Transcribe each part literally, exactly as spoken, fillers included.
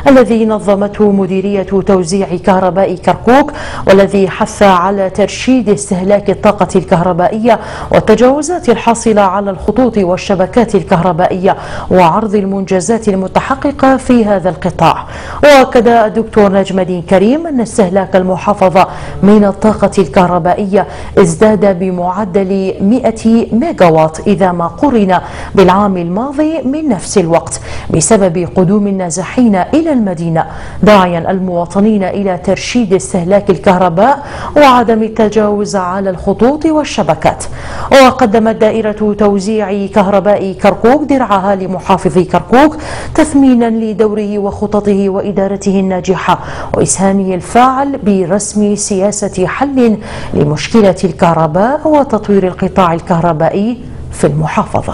الذي نظمته مديرية توزيع كهرباء كركوك، والذي حث على ترشيد استهلاك الطاقة الكهربائية والتجاوزات الحاصلة على الخطوط والشبكات الكهربائية وعرض المنجزات المتحققة في هذا القطاع. وأكد الدكتور نجم الدين كريم أن استهلاك المحافظة من الطاقة الكهربائية ازداد بمعدل مئة ميجاوات إذا ما قرن بالعام الماضي من نفس الوقت بسبب قدوم النازحين إلى المدينة، داعيا المواطنين إلى ترشيد استهلاك الكهرباء وعدم التجاوز على الخطوط والشبكات. وقدمت دائرة توزيع كهرباء كركوك درعها لمحافظ كركوك تثمينا لدوره وخططه وإدارته الناجحة وإسهامه الفاعل برسم سياسة حل لمشكلة الكهرباء وتطوير القطاع الكهربائي في المحافظة.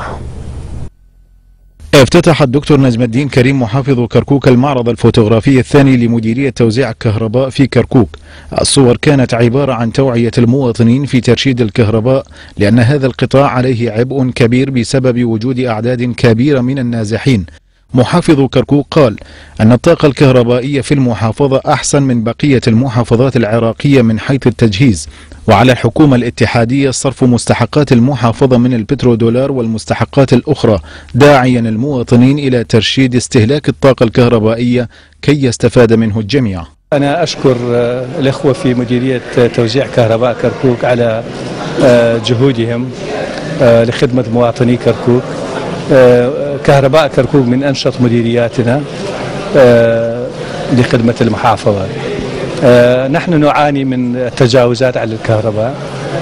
افتتح الدكتور نجم الدين كريم محافظ كركوك المعرض الفوتوغرافي الثاني لمديرية توزيع الكهرباء في كركوك. الصور كانت عبارة عن توعية المواطنين في ترشيد الكهرباء، لأن هذا القطاع عليه عبء كبير بسبب وجود أعداد كبيرة من النازحين. محافظ كركوك قال أن الطاقة الكهربائية في المحافظة أحسن من بقية المحافظات العراقية من حيث التجهيز، وعلى الحكومة الاتحادية صرف مستحقات المحافظة من البترودولار والمستحقات الأخرى، داعيا المواطنين إلى ترشيد استهلاك الطاقة الكهربائية كي يستفاد منه الجميع. أنا أشكر الأخوة في مديرية توزيع كهرباء كركوك على جهودهم لخدمة مواطني كركوك. كهرباء كركوك من أنشط مديرياتنا لخدمة المحافظة. نحن نعاني من التجاوزات على الكهرباء،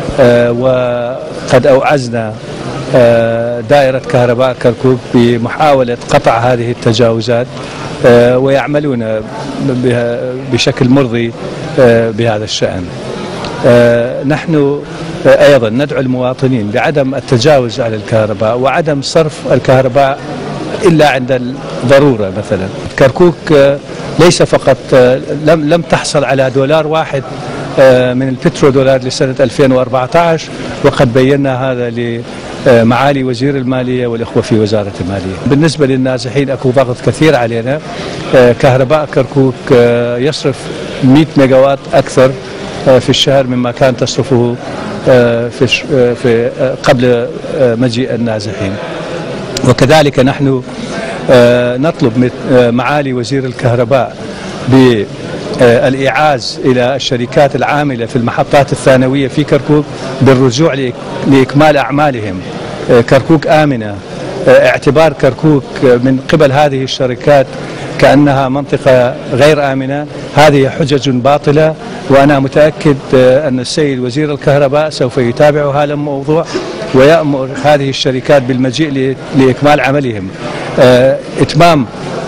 وقد أوعزنا دائرة كهرباء كركوك بمحاولة قطع هذه التجاوزات، ويعملون بشكل مرضي بهذا الشأن. نحن أيضا ندعو المواطنين بعدم التجاوز على الكهرباء وعدم صرف الكهرباء إلا عند الضرورة. مثلا كركوك ليس فقط لم لم تحصل على دولار واحد من البترودولار لسنة ألفين وأربعة عشر، وقد بينا هذا لمعالي وزير المالية والإخوة في وزارة المالية. بالنسبة للنازحين أكو ضغط كثير علينا. كهرباء كركوك يصرف مئة ميجاوات أكثر في الشهر مما كان تصرفه في في قبل مجيء النازحين. وكذلك نحن نطلب من معالي وزير الكهرباء بالإعاز إلى الشركات العاملة في المحطات الثانوية في كركوك بالرجوع لإكمال أعمالهم. كركوك آمنة، اعتبار كركوك من قبل هذه الشركات كأنها منطقة غير آمنة هذه حجج باطلة، وأنا متأكد أن السيد وزير الكهرباء سوف يتابع هذا الموضوع ويأمر هذه الشركات بالمجيء لإكمال عملهم. إتمام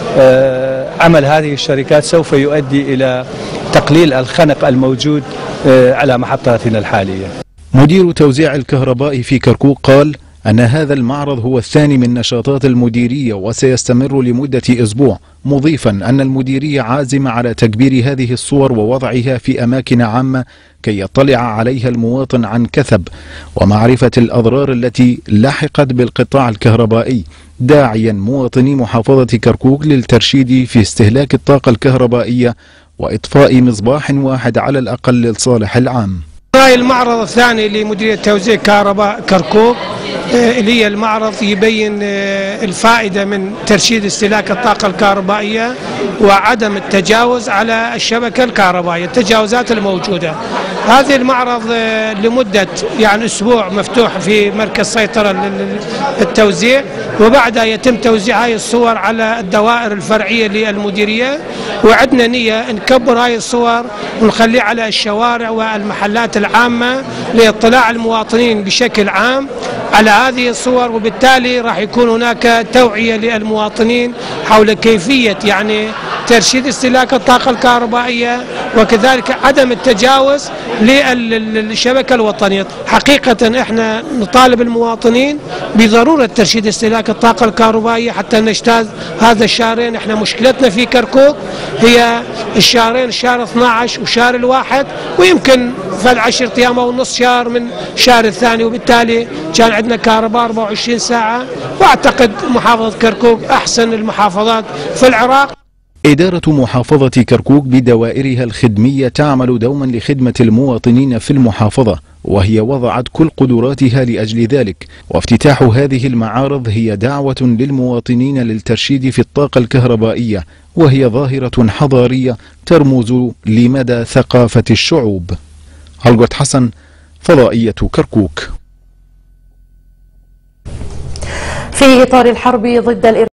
عمل هذه الشركات سوف يؤدي إلى تقليل الخنق الموجود على محطاتنا الحالية. مدير توزيع الكهرباء في كركوك قال أن هذا المعرض هو الثاني من نشاطات المديرية وسيستمر لمدة أسبوع، مضيفا أن المديرية عازمة على تكبير هذه الصور ووضعها في أماكن عامة كي يطلع عليها المواطن عن كثب ومعرفة الأضرار التي لحقت بالقطاع الكهربائي، داعيا مواطني محافظة كركوك للترشيد في استهلاك الطاقة الكهربائية وإطفاء مصباح واحد على الأقل للصالح العام. هاي المعرض الثاني لمديرية توزيع كهرباء كركوك، اللي هي المعرض يبين الفائدة من ترشيد استهلاك الطاقة الكهربائية وعدم التجاوز على الشبكة الكهربائية، التجاوزات الموجودة. هذه المعرض لمدة يعني أسبوع مفتوح في مركز سيطرة للتوزيع، وبعدها يتم توزيع هاي الصور على الدوائر الفرعية للمديرية، وعندنا نية نكبر هاي الصور ونخليها على الشوارع والمحلات العامة لاطلاع المواطنين بشكل عام على هذه الصور، وبالتالي راح يكون هناك توعية للمواطنين حول كيفية يعني ترشيد استهلاك الطاقة الكهربائية، وكذلك عدم التجاوز للشبكة الوطنية. حقيقة احنا نطالب المواطنين بضرورة ترشيد استهلاك الطاقة الكهربائية حتى نجتاز هذا الشهرين. احنا مشكلتنا في كركوك هي الشهرين، الشهر اثني عشر وشهر الواحد، ويمكن في العشر ايام او نص شهر من شهر الثاني، وبالتالي كان عندنا كهرباء أربعة وعشرين ساعة، واعتقد محافظة كركوك احسن المحافظات في العراق. إدارة محافظة كركوك بدوائرها الخدمية تعمل دوما لخدمة المواطنين في المحافظة، وهي وضعت كل قدراتها لأجل ذلك، وافتتاح هذه المعارض هي دعوة للمواطنين للترشيد في الطاقة الكهربائية، وهي ظاهرة حضارية ترمز لمدى ثقافة الشعوب. هلغوت حسن، فضائية كركوك. في إطار الحرب ضد